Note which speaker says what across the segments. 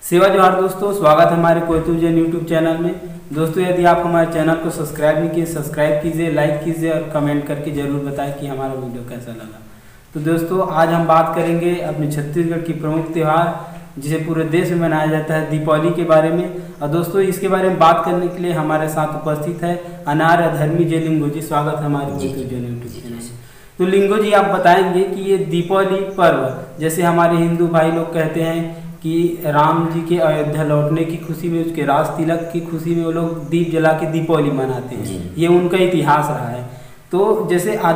Speaker 1: सेवा जोहार दोस्तों, स्वागत है हमारे कोयतुजन यूट्यूब चैनल में। दोस्तों, यदि आप हमारे चैनल को सब्सक्राइब नहीं किए, सब्सक्राइब कीजिए, लाइक कीजिए और कमेंट करके ज़रूर बताएं कि हमारा वीडियो कैसा लगा। तो दोस्तों, आज हम बात करेंगे अपने छत्तीसगढ़ की प्रमुख त्यौहार जिसे पूरे देश में मनाया जाता है, दीपावली के बारे में। और दोस्तों, इसके बारे में बात करने के लिए हमारे साथ उपस्थित है अनार अधर्मी जी लिंगो जी। स्वागत है हमारे कोयतुजन यूट्यूब चैनल में। तो लिंगो जी, आप बताएंगे कि ये दीपावली पर्व, जैसे हमारे हिंदू भाई लोग कहते हैं कि राम जी के अयोध्या लौटने की खुशी में, उसके राज तिलक की खुशी में वो लोग दीप जला के दीपावली मनाते हैं। ये उनका इतिहास रहा है। तो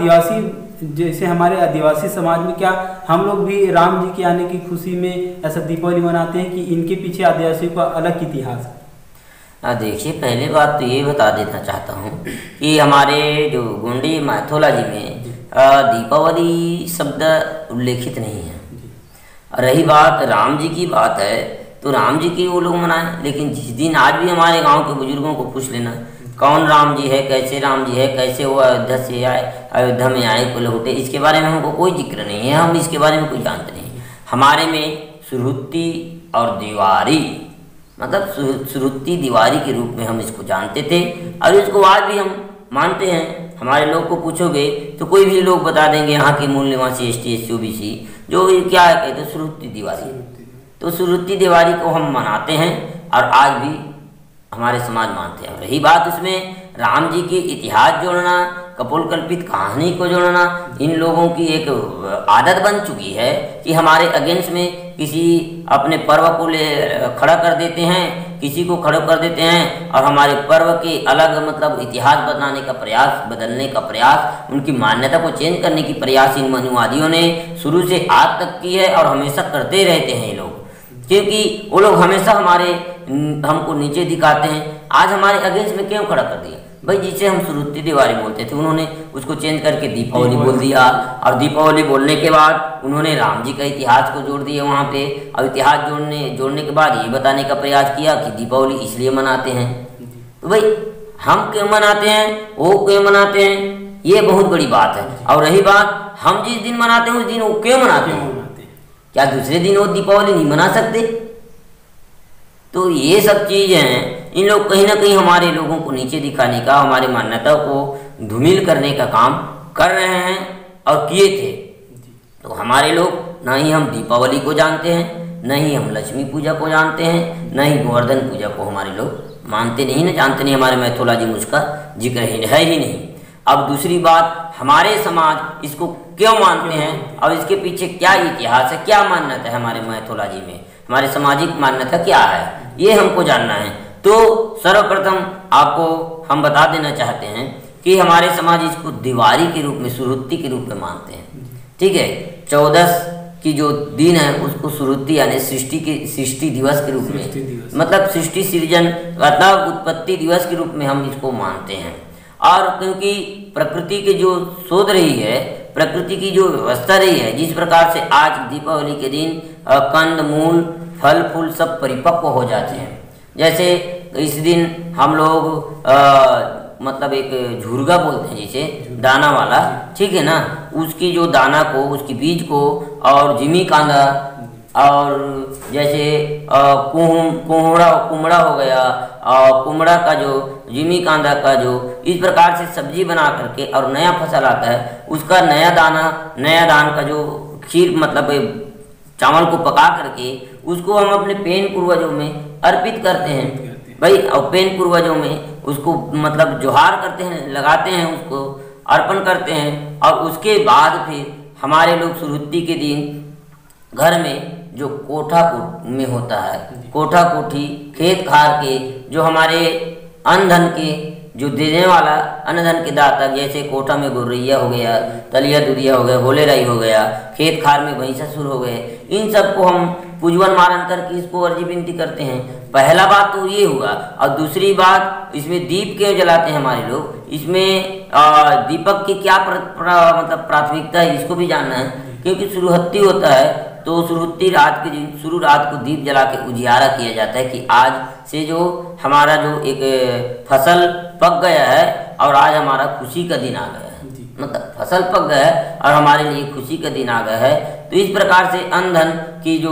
Speaker 1: जैसे हमारे आदिवासी समाज में क्या हम लोग भी राम जी के आने की खुशी में ऐसा दीपावली मनाते हैं कि इनके पीछे आदिवासियों का अलग इतिहास है?
Speaker 2: देखिए, पहले बात तो ये बता देना चाहता हूँ कि हमारे जो गोंडी मैथोलॉजी में दीपावली शब्द उल्लेखित नहीं है। रही बात राम जी की बात है, तो राम जी की वो लोग मनाएं, लेकिन जिस दिन आज भी हमारे गांव के बुजुर्गों को पूछ लेना कौन राम जी है, कैसे राम जी है, कैसे वो अयोध्या से आए, अयोध्या में आए को लौटे, इसके बारे में हमको कोई जिक्र नहीं है। हम इसके बारे में कुछ जानते नहीं। हमारे में सुरुत्ती और दिवारी, मतलब सुरुत्ती दिवारी के रूप में हम इसको जानते थे और इसको आज भी हम मानते हैं। हमारे लोग को पूछोगे तो कोई भी लोग बता देंगे, यहाँ के मूल निवासी ST SC OBC जो क्या है कहते हैं सुरुत्ती दिवाली। तो सुरुत्ती दिवाली को हम मनाते हैं और आज भी हमारे समाज मानते हैं। रही बात उसमें राम जी के इतिहास जोड़ना, कपोलकल्पित कहानी को जोड़ना, इन लोगों की एक आदत बन चुकी है कि हमारे अगेंस्ट में किसी अपने पर्व को ले खड़ा कर देते हैं, किसी को खड़ा कर देते हैं और हमारे पर्व के अलग मतलब इतिहास बदलने का प्रयास, उनकी मान्यता को चेंज करने की प्रयास इन मनुवादियों ने शुरू से आज तक की है और हमेशा करते रहते हैं ये लोग। क्योंकि वो लोग हमेशा हमको नीचे दिखाते हैं। आज हमारे अगेंस्ट में क्यों खड़ा कर दिया भाई? जिसे हम सुरुत्ती दिवाली बोलते थे, उन्होंने उसको चेंज करके दीपावली बोल दिया और दीपावली बोलने के बाद उन्होंने राम जी का इतिहास को जोड़ दिया वहाँ पे। और इतिहास जोड़ने के बाद ये बताने का प्रयास किया कि दीपावली इसलिए मनाते हैं। तो भाई हम क्यों मनाते हैं, वो क्यों मनाते हैं, ये बहुत बड़ी बात है। और रही बात हम जिस दिन मनाते हैं उस दिन वो क्यों मनाते हैं? क्या दूसरे दिन वो दीपावली नहीं मना सकते? तो ये सब चीज़ हैं, इन लोग कहीं ना कहीं हमारे लोगों को नीचे दिखाने का, हमारे मान्यता को धूमिल करने का काम कर रहे हैं और किए थे। तो हमारे लोग ना ही हम दीपावली को जानते हैं, न ही हम लक्ष्मी पूजा को जानते हैं, न ही गोवर्धन पूजा को हमारे लोग मानते नहीं, न जानते नहीं। हमारे मैथोलॉजी में उसका जिक्र है ही नहीं। अब दूसरी बात, हमारे समाज इसको क्यों मानते हैं और इसके पीछे क्या इतिहास है, क्या मान्यता है हमारे मैथोलॉजी में, हमारे सामाजिक मान्यता क्या है, ये हमको जानना है। तो सर्वप्रथम आपको हम बता देना चाहते हैं कि हमारे समाज इसको दिवाली के रूप में, सुरुत्ती के रूप में मानते हैं। ठीक है, 14 की जो दिन है उसको सुरुत्ती यानी सृष्टि दिवस के रूप में, मतलब सृष्टि सृजन मतलब उत्पत्ति दिवस के रूप में हम इसको मानते हैं। और क्योंकि प्रकृति की जो शोध रही है, प्रकृति की जो व्यवस्था रही है, जिस प्रकार से आज दीपावली के दिन कंद मूल फल फूल सब परिपक्व हो जाते हैं। जैसे इस दिन हम लोग मतलब एक झुरगा बोलते हैं जिसे, दाना वाला, ठीक है ना, उसकी जो दाना को, उसकी बीज को और जिमी कांदा और जैसे कुमड़ा हो गया, और कुमड़ा का जो जिमी कांदा का जो इस प्रकार से सब्जी बना करके और नया फसल आता है, उसका नया दान का जो खीर मतलब चावल को पका करके उसको हम अपने पेन पूर्वजों में अर्पित करते हैं भाई। और पेन पूर्वजों में उसको मतलब जोहार करते हैं, लगाते हैं, उसको अर्पण करते हैं। और उसके बाद फिर हमारे लोग सुरुत्ती के दिन घर में जो कोठा में होता है, कोठा कोठी खेत खार के जो हमारे अन्न धन के जो देने वाला अन्न धन के दाता, जैसे कोठा में गुर्रैया हो गया, तलिया दुरिया हो गया, होले राई हो गया, खेत खार में भैंसासुर हो गए, इन सबको हम पूजवन मारन करके इसको अर्जी विनती करते हैं। पहला बात तो ये हुआ। और दूसरी बात, इसमें दीप क्यों जलाते हैं हमारे लोग, इसमें दीपक की क्या मतलब प्राथमिकता है, इसको भी जानना है। क्योंकि सुरुहत्ती होता है तो सुरुत्ती रात के दिन शुरू रात को दीप जला के उजियारा किया जाता है कि आज से जो हमारा जो एक फसल पक गया है और आज हमारा खुशी का दिन आ गया है, मतलब फसल पक गया है और हमारे लिए खुशी का दिन आ गया है। तो इस प्रकार से अन्न धन की जो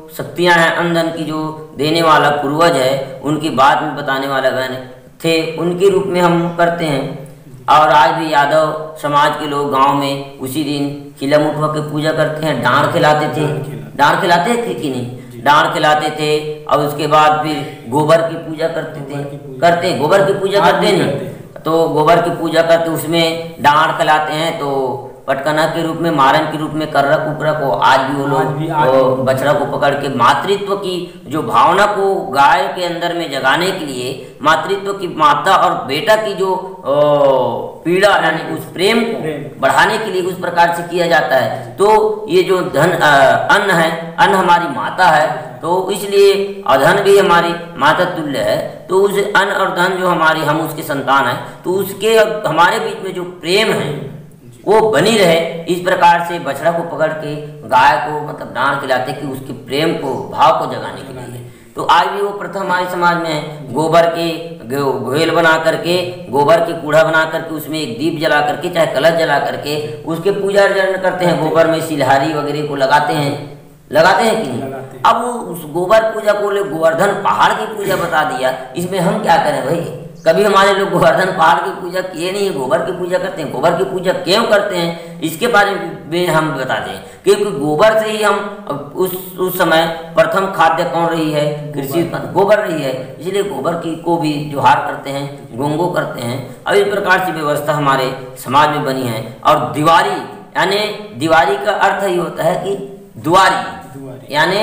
Speaker 2: शक्तियां हैं, अन्न धन की जो देने वाला पूर्वज है, उनकी बात में बताने वाला गण थे, उनके रूप में हम करते हैं। और आज भी यादव समाज के लोग गांव में उसी दिन खिला मुठवा की पूजा करते हैं, डांड खिलाते थे। डांड खिलाते थे कि नहीं? डांड खिलाते थे। और उसके बाद फिर गोबर की पूजा करते थे, गोबर की पूजा करते नहीं, तो गोबर की पूजा करते, उसमें डांड खिलाते हैं। तो पटकना के रूप में, मारन के रूप में कर्रा कुकरा को आज भी वो लोग बछड़ा को पकड़ के मातृत्व की जो भावना को गाय के अंदर में जगाने के लिए, मातृत्व की, माता और बेटा की जो पीड़ा यानी उस प्रेम को बढ़ाने के लिए उस प्रकार से किया जाता है। तो ये जो धन अन्न है, अन्न हमारी माता है, तो इसलिए अधन भी हमारी माता तुल्य है। तो उस अन्न और धन जो हमारी, हम उसके संतान हैं, तो उसके हमारे बीच में जो प्रेम है वो बनी रहे, इस प्रकार से बछड़ा को पकड़ के गाय को मतलब डांड खिलाते कि उसके प्रेम को, भाव को जगाने के लिए। तो आज भी वो प्रथा हमारे समाज में है। गोबर के घोल बना करके, गोबर के कूड़ा बना करके, उसमें एक दीप जला करके, चाहे कलश जला करके उसके पूजा अर्चना करते हैं। गोबर में सिलहारी वगैरह को लगाते हैं कि नहीं? अब वो उस गोबर पूजा को ले गोवर्धन पहाड़ की पूजा बता दिया, इसमें हम क्या करें भाई? कभी हमारे लोग गोवर्धन पहाड़ की पूजा किए नहीं है, गोबर की पूजा करते हैं। गोबर की पूजा क्यों करते हैं इसके बारे में हम बताते हैं, क्योंकि गोबर से ही हम उस समय प्रथम खाद्य कौन रही है? कृषि गोबर रही है, इसलिए गोबर की को भी जोहार करते हैं, गोंगो करते हैं। और इस प्रकार की व्यवस्था हमारे समाज में बनी है। और दिवाली यानी, दिवाली का अर्थ ही होता है कि दुआरी यानी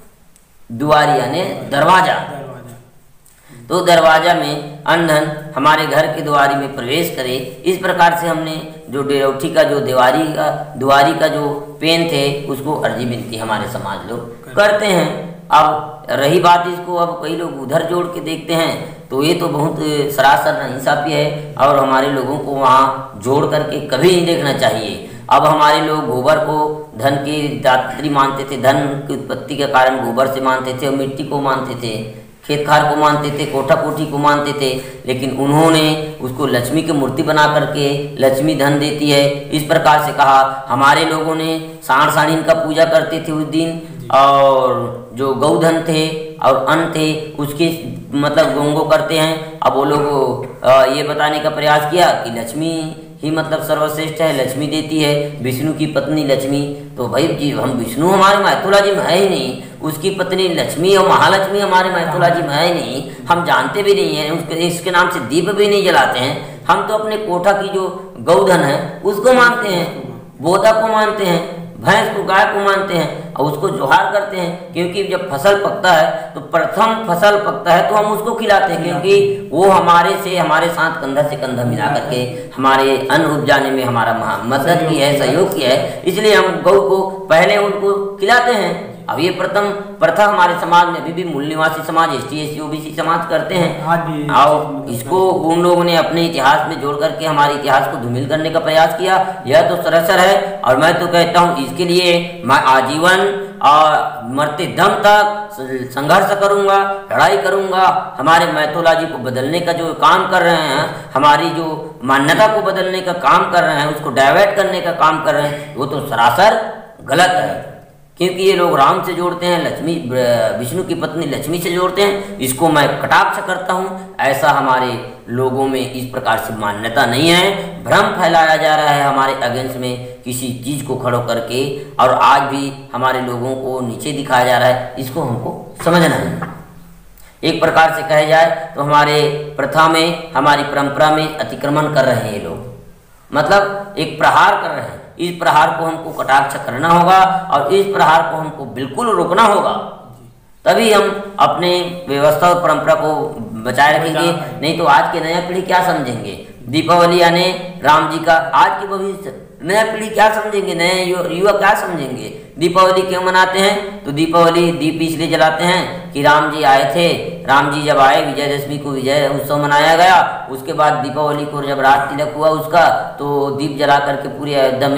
Speaker 2: दरवाजा। तो दरवाजा में अन्न धन हमारे घर के द्वारी में प्रवेश करे, इस प्रकार से हमने जो डेरौठी का जो दुआरी का जो पेन थे उसको अर्जी बिनती हमारे समाज लोग करते हैं। अब रही बात इसको, अब कई लोग उधर जोड़ के देखते हैं, तो ये तो बहुत सरासर नाइंसाफी है और हमारे लोगों को वहाँ जोड़ करके कभी नहीं देखना चाहिए। अब हमारे लोग गोबर को धन की दात्री मानते थे, धन की उत्पत्ति के कारण गोबर से मानते थे, और मिट्टी को मानते थे, खेत खार को मानते थे, कोठा कोठी को मानते थे। लेकिन उन्होंने उसको लक्ष्मी की मूर्ति बना करके, लक्ष्मी धन देती है, इस प्रकार से कहा। हमारे लोगों ने साढ़ साढ़ीन का पूजा करते थे उस दिन, और जो गौधन थे और अन्न थे उसके मतलब गोंगो करते हैं। अब वो लोग ये बताने का प्रयास किया कि लक्ष्मी ही मतलब सर्वश्रेष्ठ है, लक्ष्मी देती है, विष्णु की पत्नी लक्ष्मी। तो भाई जी, हम विष्णु हमारे माइथोलॉजी जी में है ही नहीं, उसकी पत्नी लक्ष्मी और महालक्ष्मी हमारे माइथोलॉजी जी में है ही नहीं, हम जानते भी नहीं हैं, इसके नाम से दीप भी नहीं जलाते हैं। हम तो अपने कोठा की जो गौधन है उसको मानते हैं, बोधा को मानते हैं, भैंस को, गाय को मानते हैं और उसको जोहार करते हैं। क्योंकि जब फसल पकता है तो प्रथम फसल पकता है तो हम उसको खिलाते हैं, क्योंकि वो हमारे साथ कंधा से कंधा मिला करके हमारे अन्न उपजाने में हमारा मदद की है, सहयोग किया है, इसलिए हम गौ को पहले उनको खिलाते हैं। अब ये प्रथम प्रथा हमारे समाज में अभी भी मूल निवासी समाज, ST SC OBC समाज करते हैं। और इसको उन लोगों ने अपने इतिहास में जोड़ करके हमारे इतिहास को धूमिल करने का प्रयास किया, यह तो सरासर है। और मैं तो कहता हूँ इसके लिए मैं आजीवन और मरते दम तक संघर्ष करूंगा, लड़ाई करूंगा। हमारे मैथोलॉजी को बदलने का जो काम कर रहे हैं, हमारी जो मान्यता को बदलने का काम कर रहे हैं, उसको डाइवर्ट करने का काम कर रहे हैं, वो तो सरासर गलत है। क्योंकि ये लोग राम से जोड़ते हैं, लक्ष्मी, विष्णु की पत्नी लक्ष्मी से जोड़ते हैं, इसको मैं कटाक्ष करता हूँ। ऐसा हमारे लोगों में इस प्रकार से मान्यता नहीं है, भ्रम फैलाया जा रहा है हमारे अगेंस्ट में किसी चीज़ को खड़ो करके, और आज भी हमारे लोगों को नीचे दिखाया जा रहा है। इसको हमको समझना है। एक प्रकार से कहा जाए तो हमारे प्रथा में, हमारी परंपरा में अतिक्रमण कर रहे हैं ये लोग, मतलब एक प्रहार कर रहे हैं। इस प्रहार को हमको कटाक्ष करना होगा और इस प्रहार को हमको बिल्कुल रोकना होगा, तभी हम अपने व्यवस्था और परंपरा को बचाए रखेंगे। नहीं तो आज की नया पीढ़ी क्या समझेंगे? दीपावली यानी राम जी का, आज की भविष्य नया पीढ़ी क्या समझेंगे, नए युवा क्या समझेंगे? दीपावली क्यों मनाते हैं? तो दीपावली दीप इसलिए जलाते हैं कि राम जी आए थे, राम जी जब आए, विजयदशमी को विजय उत्सव मनाया गया। उसके बाद दीपावली को जब रात तिलक हुआ उसका, तो दीप जला करके पूरी अयोध्या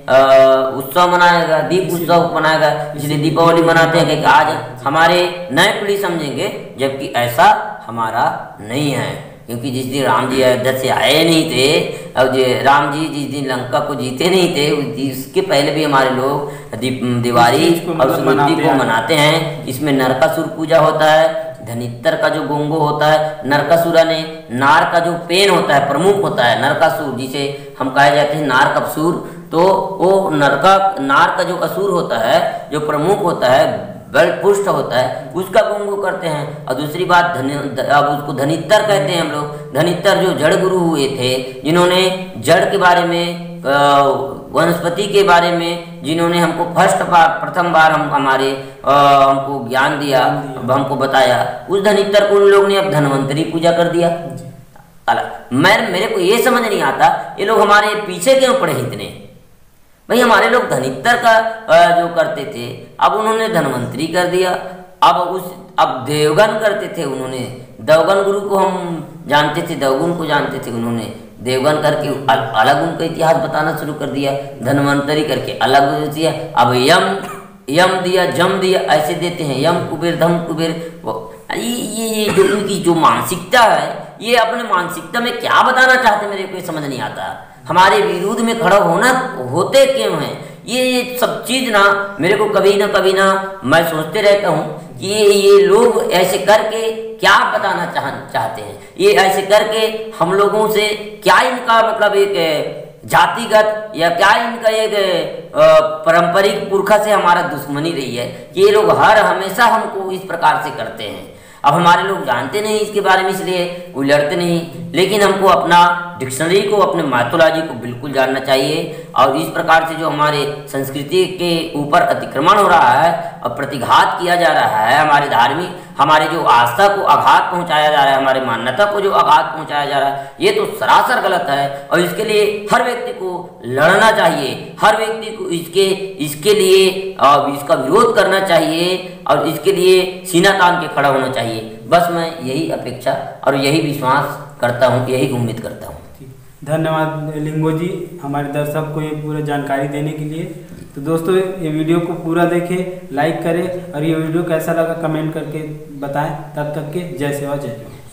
Speaker 2: में उत्सव मनाया गया, दीप उत्सव मनाया गया, इसलिए दीपावली मनाते हैं कि आज हमारे नए पीढ़ी समझेंगे, जबकि ऐसा हमारा नहीं है। क्योंकि जिस दिन राम जी अयोध्या से आए नहीं थे, और ये राम जी जिस दिन लंका को जीते नहीं थे उसके पहले भी हमारे लोग दिवाली और सुरुद्धि को मनाते हैं। इसमें नरकासुर पूजा होता है, धनित्तर का जो गोंगो होता है, नरकासुरा ने नार का जो पेन होता है प्रमुख होता है नरकासुर, जिसे हम कहे जाते हैं नार कपसूर, तो वो नार का जो असुर होता है, जो प्रमुख होता है, बल पुष्ट होता है, उसका गोंगो करते हैं। और दूसरी बात अब उसको धनित्तर कहते हैं हम लोग। धनित्तर जो जड़ गुरु हुए थे, जिन्होंने जड़ के बारे में वनस्पति के बारे में जिन्होंने हमको प्रथम बार हमको ज्ञान दिया, हमको बताया, उस धनित्तर को उन लोग ने अब धन्वंतरी पूजा कर दिया। मेरे को ये समझ नहीं आता ये लोग हमारे पीछे क्यों पड़े इतने। भाई हमारे लोग धनित्तर का जो करते थे अब उन्होंने धन्वंतरी कर दिया। अब देवगन करते थे उन्होंने, देवगन गुरु को हम जानते थे, देवगुण को जानते थे, उन्होंने देवगन करके अलग उनका इतिहास बताना शुरू कर दिया, धन्वंतरी करके अलग दिया। अब यम दिया, जम दिया, ऐसे देते हैं, यम कुबेर धम कुबेर। ये जो इनकी जो मानसिकता है, ये अपने मानसिकता में क्या बताना चाहते मेरे को समझ नहीं आता। हमारे विरोध में खड़ा होते क्यों हैं ये सब चीज ना मेरे को कभी ना मैं सोचते रहता हूँ कि ये लोग ऐसे करके क्या बताना चाहते हैं। ये ऐसे करके हम लोगों से क्या इनका मतलब एक जातिगत या क्या इनका एक पारंपरिक पुरखा से हमारा दुश्मनी रही है कि ये लोग हमेशा हमको इस प्रकार से करते हैं। अब हमारे लोग जानते नहीं इसके बारे में, इसलिए उलझते नहीं, लेकिन हमको अपना डिक्शनरी को, अपने माइथोलॉजी को बिल्कुल जानना चाहिए। और इस प्रकार से जो हमारे संस्कृति के ऊपर अतिक्रमण हो रहा है और प्रतिघात किया जा रहा है, हमारे जो आस्था को आघात पहुंचाया जा रहा है, हमारे मान्यता को जो आघात पहुंचाया जा रहा है, ये तो सरासर गलत है। और इसके लिए हर व्यक्ति को लड़ना चाहिए, हर व्यक्ति को इसके लिए इसका विरोध करना चाहिए और इसके लिए सीना तान के खड़ा होना चाहिए। बस मैं यही अपेक्षा और यही विश्वास करता हूँ, यही उम्मीद करता हूँ।
Speaker 1: धन्यवाद लिंगो जी हमारे दर्शक को ये पूरा जानकारी देने के लिए। तो दोस्तों ये वीडियो को पूरा देखें, लाइक करें और ये वीडियो कैसा लगा कमेंट करके बताएं। तब तक के जय सेवा जय जवान।